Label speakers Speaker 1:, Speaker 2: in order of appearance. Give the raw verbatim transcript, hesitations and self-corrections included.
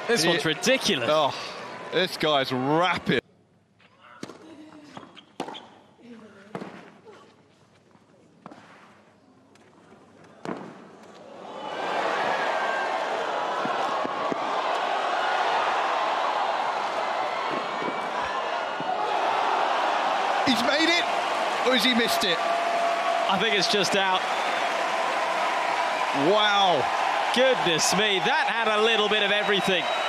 Speaker 1: This one's ridiculous.
Speaker 2: Oh, this guy's rapid. He's made it, or has he missed it?
Speaker 1: I think it's just out.
Speaker 2: Wow.
Speaker 1: Goodness me, that had a little bit of everything.